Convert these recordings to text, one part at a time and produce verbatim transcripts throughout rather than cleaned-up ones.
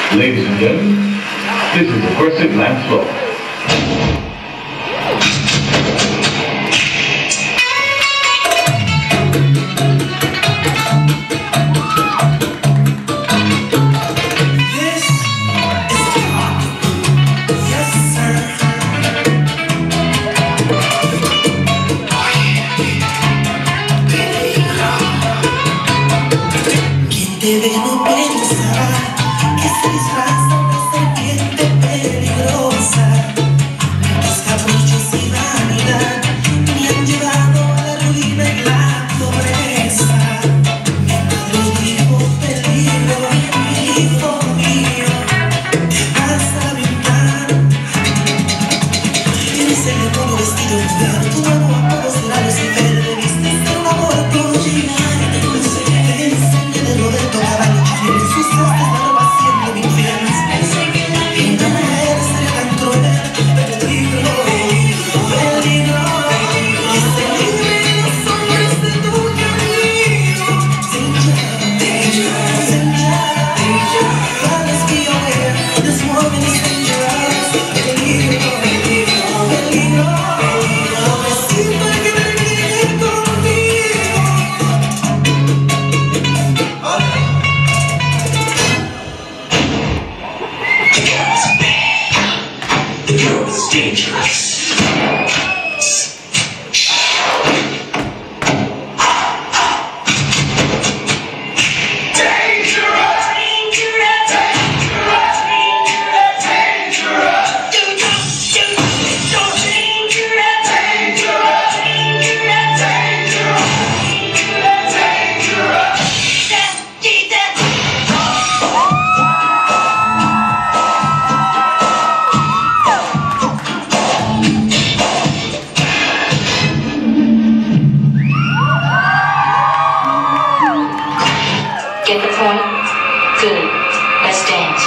Ladies and gentlemen, this is Aggressive Latin Flow. Debemos pensar que se disfraza una serpiente peligrosa. Tus caprichos y vanidad me han llevado a la ruina y la pobreza. Mi madre dijo peligro, hijo mío, te vas a aventar. Tienes el demonio vestido en lugar, tu nuevo apodo será Lucifer. Debiste ser un aborto, llegar y te conseguiré. Roberto Caballo, en sus costas la ropa siendo mi infierno. Y una mujer sería tan cruel, peligro, peligro. Que se libren los hombres de tu camino. Danger, danger, danger. Let's be aware, this woman is dangerous. Peligro, peligro, peligro. Me siento que me quede contigo. The girl is dangerous. Get the point? Good. Let's dance.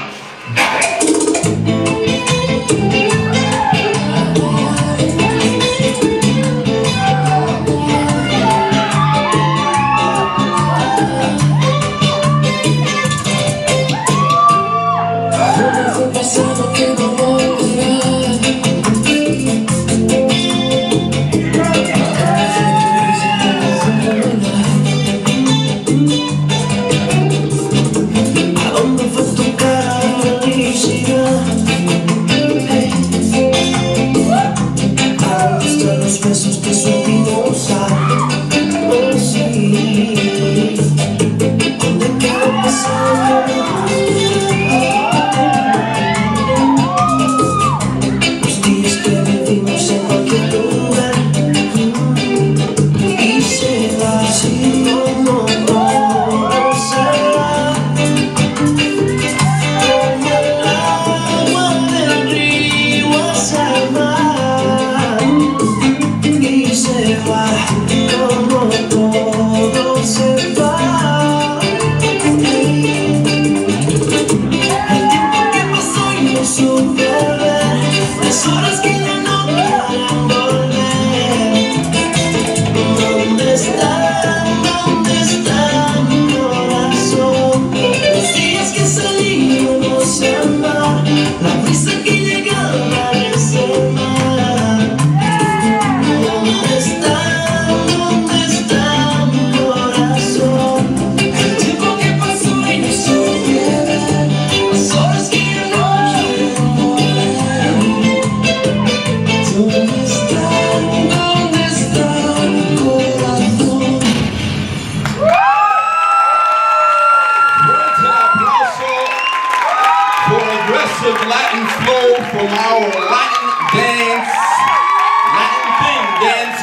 Aggressive Latin flow from our Latin dance, Latin thing dance